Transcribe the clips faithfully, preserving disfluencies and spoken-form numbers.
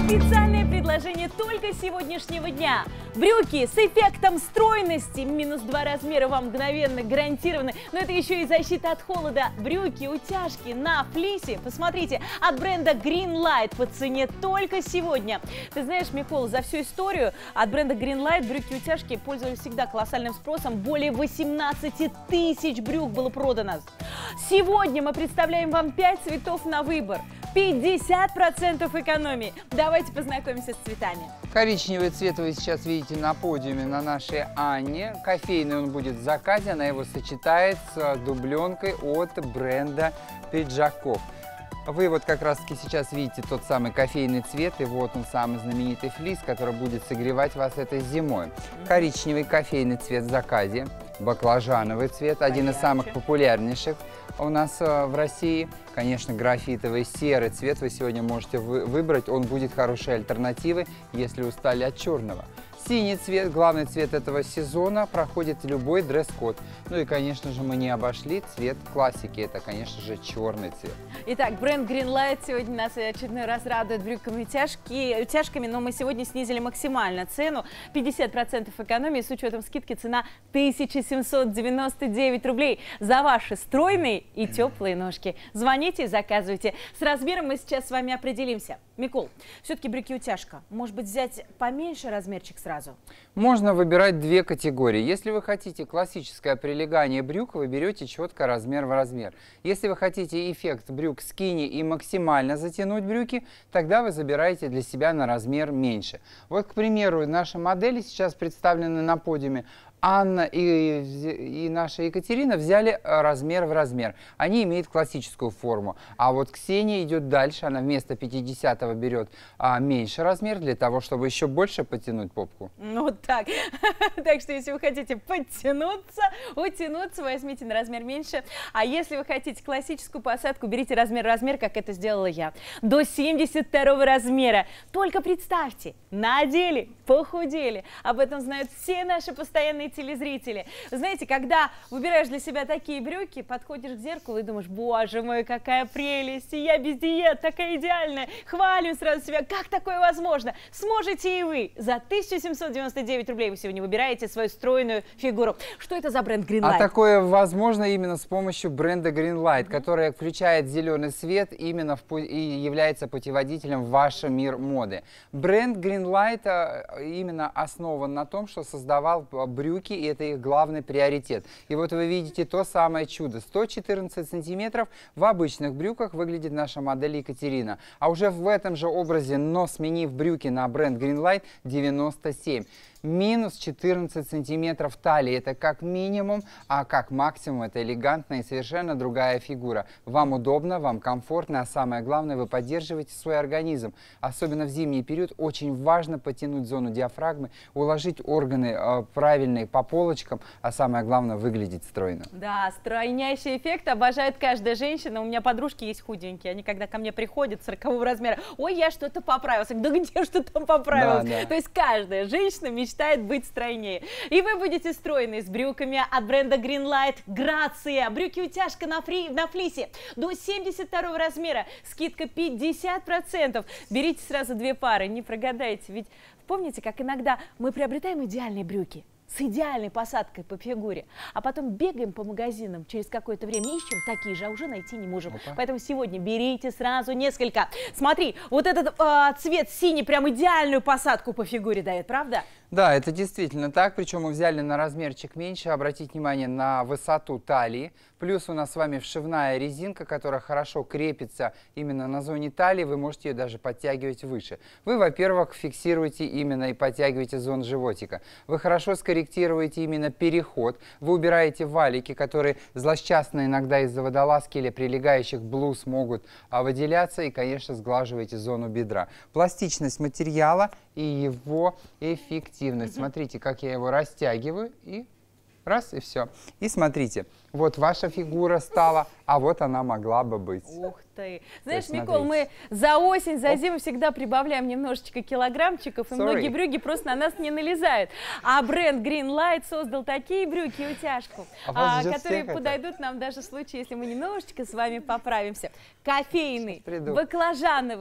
Специальное предложение только сегодняшнего дня. Брюки с эффектом стройности. Минус два размера вам мгновенно гарантированы. Но это еще и защита от холода. Брюки, утяжки на флисе. Посмотрите, от бренда Greenlight по цене только сегодня. Ты знаешь, Микола, за всю историю от бренда Greenlight брюки-утяжки пользовались всегда колоссальным спросом. Более восемнадцати тысяч брюк было продано. Сегодня мы представляем вам пять цветов на выбор. пятьдесят процентов экономии. Давайте познакомимся с цветами. Коричневый цвет вы сейчас видите на подиуме на нашей Анне. Кофейный он будет в заказе, она его сочетает с дубленкой от бренда Пиджаков. Вы вот как раз таки сейчас видите тот самый кофейный цвет, и вот он самый знаменитый флис, который будет согревать вас этой зимой. Коричневый кофейный цвет в заказе, баклажановый цвет, один из самых популярнейших у нас в России. Конечно, графитовый серый цвет вы сегодня можете выбрать, он будет хорошей альтернативой, если устали от черного. Синий цвет, главный цвет этого сезона, проходит любой дресс-код. Ну и, конечно же, мы не обошли цвет классики, это, конечно же, черный цвет. Итак, бренд Greenlight сегодня нас очередной раз радует брюками утяжки, утяжками, но мы сегодня снизили максимально цену. пятьдесят процентов экономии, с учетом скидки цена тысяча семьсот девяносто девять рублей за ваши стройные и теплые ножки. Звоните и заказывайте. С размером мы сейчас с вами определимся. Микол, все-таки брюки-утяжка. Может быть, взять поменьше размерчик сразу? Можно выбирать две категории. Если вы хотите классическое прилегание брюк, вы берете четко размер в размер. Если вы хотите эффект брюк скини и максимально затянуть брюки, тогда вы забираете для себя на размер меньше. Вот, к примеру, наши модели сейчас представлены на подиуме. Анна и, и наша Екатерина взяли размер в размер. Они имеют классическую форму. А вот Ксения идет дальше. Она вместо пятидесятого берет а, меньше размер для того, чтобы еще больше подтянуть попку. Ну вот так. Так что, если вы хотите подтянуться, утянуться, возьмите на размер меньше. А если вы хотите классическую посадку, берите размер в размер, как это сделала я. До семьдесят второго размера. Только представьте, надели, похудели. Об этом знают все наши постоянные телезрители. Вы знаете, когда выбираешь для себя такие брюки, подходишь к зеркалу и думаешь: боже мой, какая прелесть, и я без диет, такая идеальная. Хвалим сразу себя, как такое возможно? Сможете и вы. За тысячу семьсот девяносто девять рублей вы сегодня выбираете свою стройную фигуру. Что это за бренд Greenlight? А такое возможно именно с помощью бренда Greenlight, mm-hmm. который включает зеленый свет именно в, и является путеводителем в ваш мир моды. Бренд Greenlight именно основан на том, что создавал брюки, и это их главный приоритет. И вот вы видите то самое чудо. сто четырнадцать сантиметров в обычных брюках выглядит наша модель Екатерина. А уже в этом же образе, но сменив брюки на бренд Greenlight, девяносто семь. Минус четырнадцать сантиметров талии. Это как минимум, а как максимум это элегантная и совершенно другая фигура. Вам удобно, вам комфортно, а самое главное, вы поддерживаете свой организм. Особенно в зимний период очень важно потянуть зону диафрагмы, уложить органы э, правильные по полочкам, а самое главное, выглядеть стройно. Да, стройнящий эффект обожает каждая женщина. У меня подружки есть худенькие, они когда ко мне приходят сорокового размера: ой, я что-то поправился. Да где что там поправилось? Да, да. То есть каждая женщина мечтает мечтает быть стройнее. И вы будете стройны с брюками от бренда Greenlight. Грация. Брюки-утяжка на, фри... на флисе до семьдесят второго размера. Скидка пятьдесят процентов. Берите сразу две пары, не прогадайте. Ведь помните, как иногда мы приобретаем идеальные брюки с идеальной посадкой по фигуре, а потом бегаем по магазинам, через какое-то время ищем такие же, а уже найти не можем. Опа. Поэтому сегодня берите сразу несколько. Смотри, вот этот э, цвет синий прям идеальную посадку по фигуре дает, правда? Да, это действительно так, причем мы взяли на размерчик меньше. Обратите внимание на высоту талии, плюс у нас с вами вшивная резинка, которая хорошо крепится именно на зоне талии, вы можете ее даже подтягивать выше. Вы, во-первых, фиксируете именно и подтягиваете зону животика, вы хорошо скорректируете именно переход, вы убираете валики, которые злосчастно иногда из-за водолазки или прилегающих блуз могут а, выделяться, и, конечно, сглаживаете зону бедра. Пластичность материала и его эффективность. Смотрите, как я его растягиваю, и раз, и все. И смотрите, вот ваша фигура стала, а вот она могла бы быть. Ух ты! Знаешь, есть, Микол, мы за осень, за зиму всегда прибавляем немножечко килограммчиков, и Sorry. многие брюки просто на нас не налезают. А бренд Greenlight создал такие брюки и утяжку, а, которые подойдут это? нам даже в случае, если мы немножечко с вами поправимся. Кофейный, баклажановый,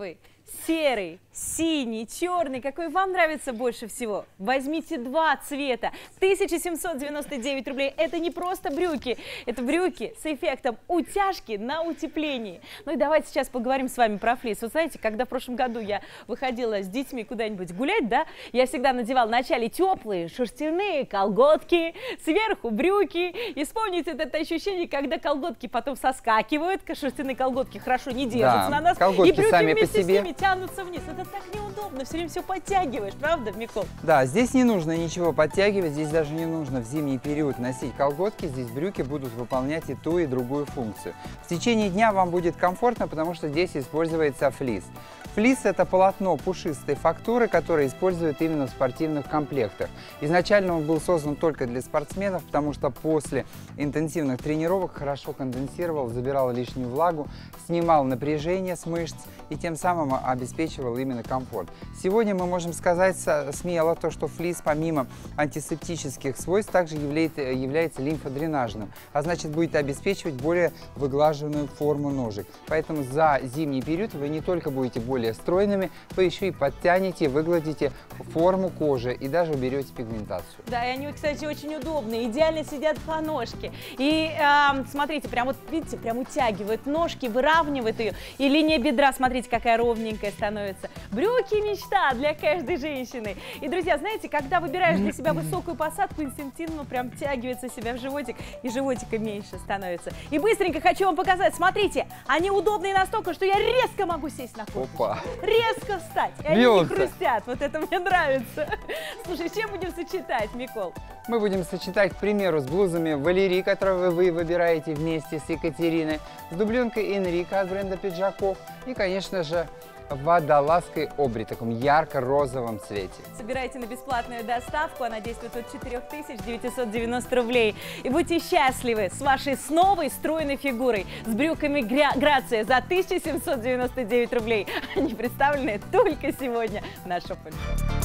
серый, синий, черный, какой вам нравится больше всего? Возьмите два цвета. тысяча семьсот девяносто девять рублей. Это не просто брюки, это брюки с эффектом утяжки на утеплении. Ну и давайте сейчас поговорим с вами про флис. Вы знаете, когда в прошлом году я выходила с детьми куда-нибудь гулять, да, я всегда надевала вначале теплые шерстяные колготки, сверху брюки. И вспомните это ощущение, когда колготки потом соскакивают, шерстяные колготки хорошо не держатся да, на нас, колготки и брюки сами вместе по себе с ними тянутся вниз. Это так неудобно, все время все подтягиваешь, правда, Микол? Да, здесь не нужно ничего подтягивать, здесь даже не нужно в зимний период носить колготки, здесь брюки будут выполнять и ту, и другую функцию. В течение дня вам будет комфортно, потому что здесь используется флис. Флис – это полотно пушистой фактуры, которое используют именно в спортивных комплектах. Изначально он был создан только для спортсменов, потому что после интенсивных тренировок хорошо конденсировал, забирал лишнюю влагу, снимал напряжение с мышц и тем самым обеспечивал именно комфорт. Сегодня мы можем сказать смело то, что флис помимо антисептических свойств также является, является лимфодренажным, а значит будет обеспечивать более выглаженную форму ножек. Поэтому за зимний период вы не только будете более стройными, вы еще и подтянете, выгладите форму кожи и даже уберете пигментацию. Да, и они, кстати, очень удобные, идеально сидят по ножке. И э, смотрите, прям вот видите, прям утягивают ножки, выравнивают ее. И линия бедра, смотрите, какая ровненькая становится. Брюки мечта для каждой женщины. И, друзья, знаете, когда выбираешь для себя высокую посадку, инстинктивно прям тягивается себя в животик, и животика меньше становится. И быстренько хочу вам показать, смотрите, они удобные настолько, что я резко могу сесть на кожу. Опа. Резко встать, и они Бьются. не хрустят. Вот это мне нравится. Слушай, с чем будем сочетать, Микол? Мы будем сочетать, к примеру, с блузами Валерии, которые вы выбираете вместе с Екатериной, с дубленкой Энрика от бренда пиджаков и, конечно же, водолазкой Обри, в таком ярко-розовом цвете. Собирайте на бесплатную доставку, она действует от четырёх тысяч девятисот девяноста рублей. И будьте счастливы с вашей с новой стройной фигурой, с брюками Грация за тысячу семьсот девяносто девять рублей. Они представлены только сегодня в наш шоп.